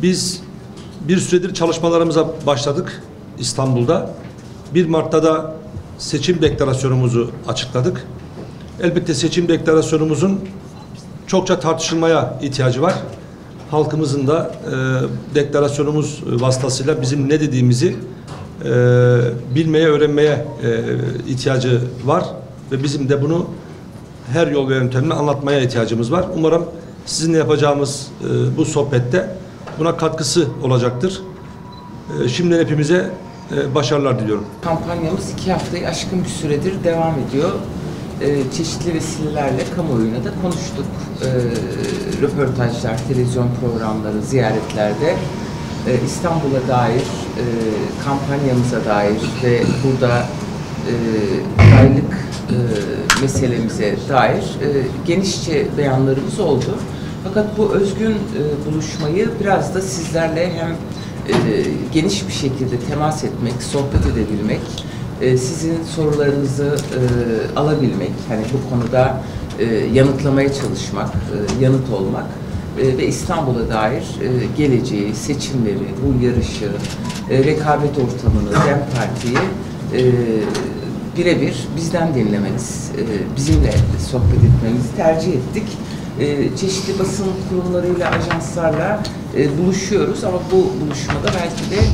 Biz bir süredir çalışmalarımıza başladık İstanbul'da. 1 Mart'ta da seçim deklarasyonumuzu açıkladık. Elbette seçim deklarasyonumuzun çokça tartışılmaya ihtiyacı var. Halkımızın da deklarasyonumuz vasıtasıyla bizim ne dediğimizi bilmeye, öğrenmeye ihtiyacı var ve bizim de bunu her yol ve yöntemle anlatmaya ihtiyacımız var. Umarım sizinle yapacağımız bu sohbette buna katkısı olacaktır. Şimdiden hepimize başarılar diliyorum. Kampanyamız 2 haftayı aşkın bir süredir devam ediyor. Çeşitli vesilelerle kamuoyuna da konuştuk. Röportajlar, televizyon programları, ziyaretlerde İstanbul'a dair, kampanyamıza dair ve burada adaylık meselemize dair genişçe beyanlarımız oldu. Fakat bu özgün buluşmayı biraz da sizlerle hem geniş bir şekilde temas etmek, sohbet edebilmek, sizin sorularınızı alabilmek, hani bu konuda yanıtlamaya çalışmak, yanıt olmak ve İstanbul'a dair geleceği, seçimleri, bu yarışı, rekabet ortamını, DEM Parti'yi birebir bizden dinlemeniz, bizimle sohbet etmenizi tercih ettik. Çeşitli basın kurumlarıyla, ajanslarla buluşuyoruz ama bu buluşmada belki de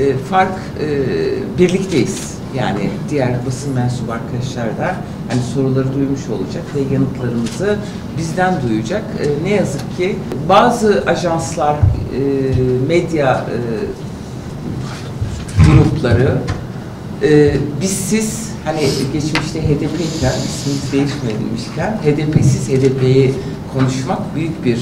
birlikteyiz. Yani diğer basın mensubu arkadaşlar da hani soruları duymuş olacak ve yanıtlarımızı bizden duyacak. Ne yazık ki bazı ajanslar, medya grupları bizsiz, hani geçmişte HDP'yken, ismimiz değişmemişken HDP'siz HDP'yi konuşmak büyük bir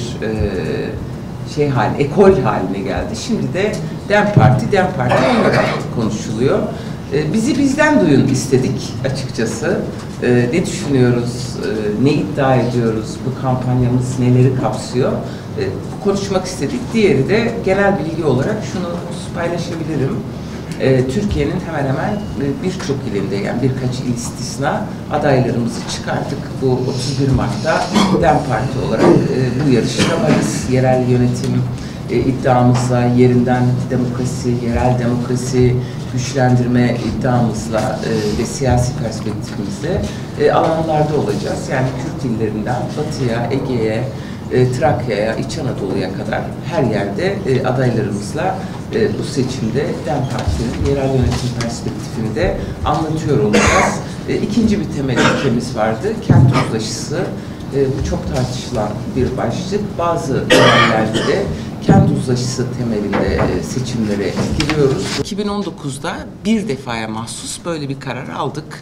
ekol haline geldi. Şimdi de DEM Parti olarak konuşuluyor. Bizi bizden duyun istedik açıkçası. Ne düşünüyoruz, ne iddia ediyoruz, bu kampanyamız neleri kapsıyor? Konuşmak istedik. Diğeri de genel bilgi olarak şunu paylaşabilirim. Türkiye'nin hemen hemen birçok ilinde, yani birkaç il istisna adaylarımızı çıkarttık. Bu 31 Mart'ta DEM Parti olarak bu yarışta varız. Yerel yönetim iddiamızla, yerinden demokrasi, yerel demokrasi güçlendirme iddiamızla ve siyasi perspektifimizle alanlarda olacağız. Yani Kürt illerinden Batı'ya, Ege'ye, Trakya'ya, İç Anadolu'ya kadar her yerde adaylarımızla bu seçimde DEM Parti'nin yerel yönetim perspektifini de anlatıyor olacağız. İkinci bir temel ilkemiz vardı, kent uzlaşısı. Bu çok tartışılan bir başlık. Bazı yerlerde de kent uzlaşısı temelinde seçimlere giriyoruz. 2019'da bir defaya mahsus böyle bir karar aldık.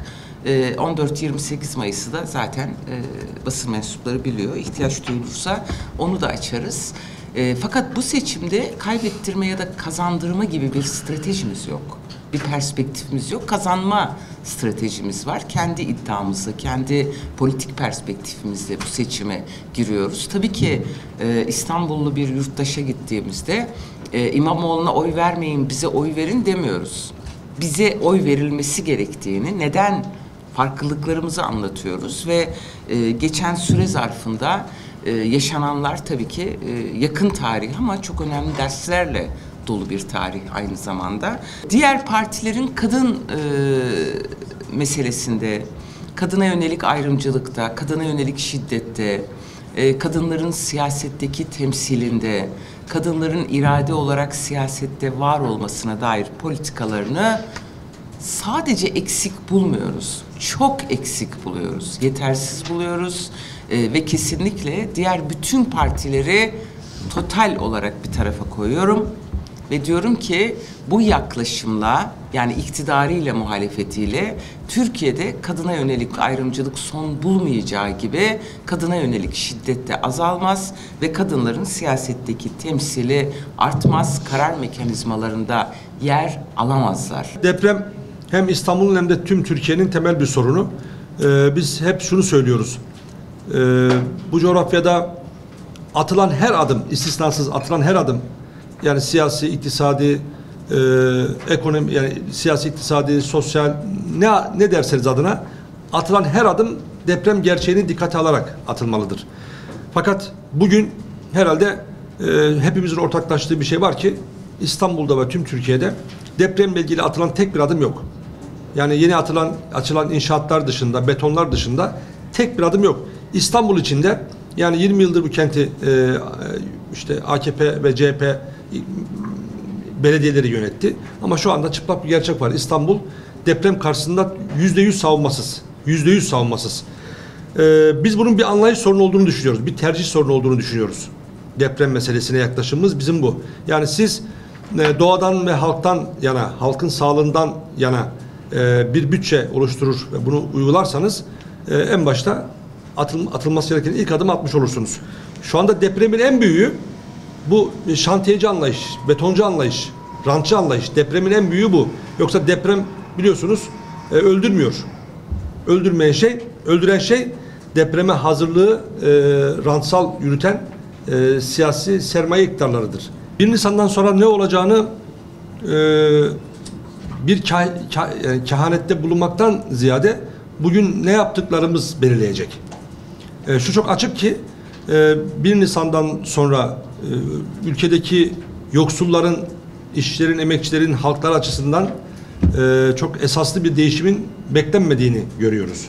14-28 Mayıs'ı da zaten basın mensupları biliyor. İhtiyaç duyulursa onu da açarız. Fakat bu seçimde kaybettirme ya da kazandırma gibi bir stratejimiz yok. Bir perspektifimiz yok. Kazanma stratejimiz var. Kendi iddiamızla, kendi politik perspektifimizle bu seçime giriyoruz. Tabii ki İstanbullu bir yurttaşa gittiğimizde İmamoğlu'na oy vermeyin, bize oy verin demiyoruz. Bize oy verilmesi gerektiğini, neden farklılıklarımızı anlatıyoruz ve geçen süre zarfında yaşananlar tabii ki yakın tarih ama çok önemli derslerle dolu bir tarih aynı zamanda. Diğer partilerin kadın meselesinde, kadına yönelik ayrımcılıkta, kadına yönelik şiddette, kadınların siyasetteki temsilinde, kadınların irade olarak siyasette var olmasına dair politikalarını sadece eksik bulmuyoruz. Çok eksik buluyoruz, yetersiz buluyoruz ve kesinlikle diğer bütün partileri total olarak bir tarafa koyuyorum. Ve diyorum ki bu yaklaşımla, yani iktidarıyla, muhalefetiyle Türkiye'de kadına yönelik ayrımcılık son bulmayacağı gibi kadına yönelik şiddet de azalmaz ve kadınların siyasetteki temsili artmaz, karar mekanizmalarında yer alamazlar. Deprem hem İstanbul'un hem de tüm Türkiye'nin temel bir sorunu. Biz hep şunu söylüyoruz. Bu coğrafyada atılan her adım, istisnasız atılan her adım, yani siyasi, iktisadi, ekonomi, yani siyasi, iktisadi, sosyal, ne derseniz adına atılan her adım deprem gerçeğini dikkate alarak atılmalıdır. Fakat bugün herhalde hepimizin ortaklaştığı bir şey var ki İstanbul'da ve tüm Türkiye'de depremle ilgili atılan tek bir adım yok. Yani yeni açılan inşaatlar dışında, betonlar dışında tek bir adım yok. İstanbul içinde yani 20 yıldır bu kenti işte AKP ve CHP belediyeleri yönetti. Ama şu anda çıplak bir gerçek var. İstanbul deprem karşısında %100 savunmasız. %100 savunmasız. Biz bunun bir anlayış sorunu olduğunu düşünüyoruz. Bir tercih sorunu olduğunu düşünüyoruz. Deprem meselesine yaklaşımımız bizim bu. Yani siz doğadan ve halktan yana, halkın sağlığından yana bir bütçe oluşturur ve bunu uygularsanız en başta atılması gereken ilk adımı atmış olursunuz. Şu anda depremin en büyüğü bu şantiyeci anlayış, betoncu anlayış, rantçı anlayış. Depremin en büyüğü bu. Yoksa deprem biliyorsunuz öldürmüyor. Öldüren şey depreme hazırlığı rantsal yürüten siyasi sermaye iktidarlarıdır. 1 Nisan'dan sonra ne olacağını bir kehanette bulunmaktan ziyade bugün ne yaptıklarımız belirleyecek. Şu çok açık ki 1 Nisan'dan sonra ülkedeki yoksulların, işçilerin, emekçilerin, halklar açısından çok esaslı bir değişimin beklenmediğini görüyoruz.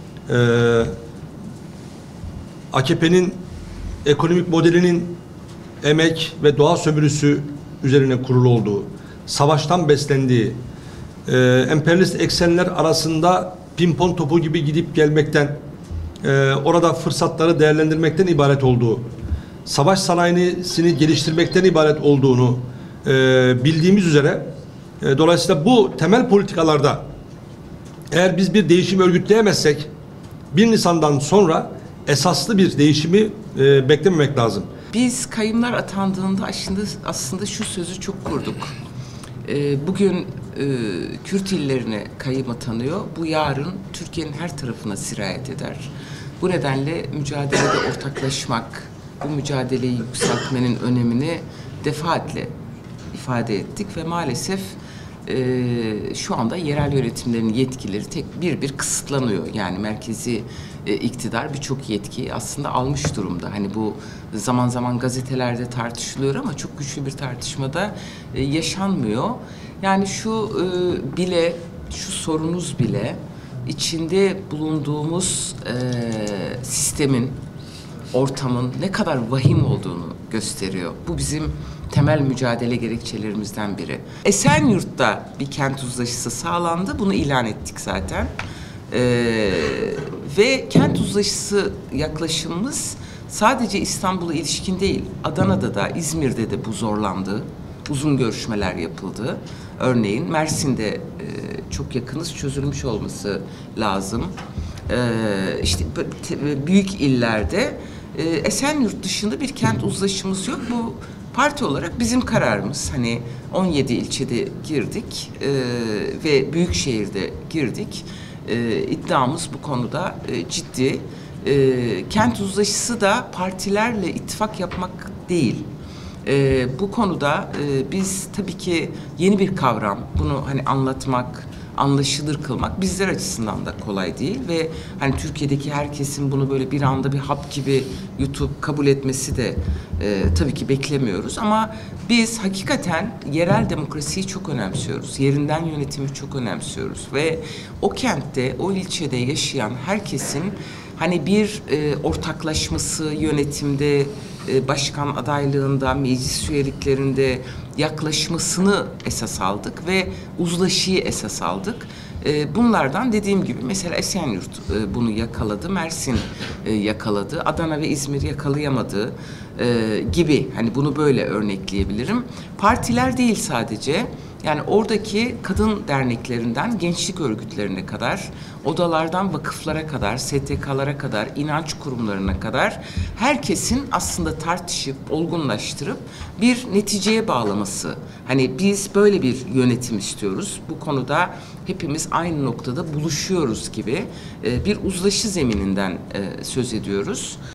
AKP'nin ekonomik modelinin emek ve doğa sömürüsü üzerine kurulu olduğu, savaştan beslendiği, emperyalist eksenler arasında pimpon topu gibi gidip gelmekten, orada fırsatları değerlendirmekten ibaret olduğu, savaş sanayisini geliştirmekten ibaret olduğunu bildiğimiz üzere, dolayısıyla bu temel politikalarda eğer biz bir değişim örgütleyemezsek 1 Nisan'dan sonra esaslı bir değişimi beklememek lazım. Biz kayyumlar atandığında aslında şu sözü çok kurduk. Bugün Kürt illerine kayyum atanıyor. Bu yarın Türkiye'nin her tarafına sirayet eder. Bu nedenle mücadelede ortaklaşmak, bu mücadeleyi yükseltmenin önemini defaatle ifade ettik ve maalesef şu anda yerel yönetimlerin yetkileri bir kısıtlanıyor. Yani merkezi iktidar birçok yetkiyi aslında almış durumda. Hani bu zaman zaman gazetelerde tartışılıyor ama çok güçlü bir tartışmada yaşanmıyor. Yani şu sorunuz bile içinde bulunduğumuz sistemin, ortamın ne kadar vahim olduğunu gösteriyor. Bu bizim temel mücadele gerekçelerimizden biri. Esenyurt'ta bir kent uzlaşısı sağlandı. Bunu ilan ettik zaten. Ve kent uzlaşısı yaklaşımımız sadece İstanbul'a ilişkin değil. Adana'da da, İzmir'de de bu zorlandı. Uzun görüşmeler yapıldı. Örneğin Mersin'de çok yakınız, çözülmüş olması lazım. İşte büyük illerde Esenyurt dışında bir kent uzlaşımız yok. Bu parti olarak bizim kararımız. Hani 17 ilçede girdik ve Büyükşehir'de girdik. İddiamız bu konuda ciddi. Kent uzlaşısı da partilerle ittifak yapmak değil. Bu konuda biz tabii ki yeni bir kavram, bunu hani anlatmak, anlaşılır kılmak bizler açısından da kolay değil ve hani Türkiye'deki herkesin bunu böyle bir anda bir hap gibi yutup kabul etmesi de tabii ki beklemiyoruz ama biz hakikaten yerel demokrasiyi çok önemsiyoruz. Yerinden yönetimi çok önemsiyoruz ve o kentte, o ilçede yaşayan herkesin hani bir ortaklaşması yönetimde, başkan adaylığında, meclis üyeliklerinde yaklaşmasını esas aldık ve uzlaşıyı esas aldık. Bunlardan dediğim gibi mesela Esenyurt bunu yakaladı, Mersin yakaladı, Adana ve İzmir yakalayamadı gibi. Hani bunu böyle örnekleyebilirim. Partiler değil sadece. Yani oradaki kadın derneklerinden gençlik örgütlerine kadar, odalardan vakıflara kadar, STK'lara kadar, inanç kurumlarına kadar herkesin aslında tartışıp, olgunlaştırıp bir neticeye bağlaması. Hani biz böyle bir yönetim istiyoruz. Bu konuda hepimiz aynı noktada buluşuyoruz gibi bir uzlaşı zemininden söz ediyoruz.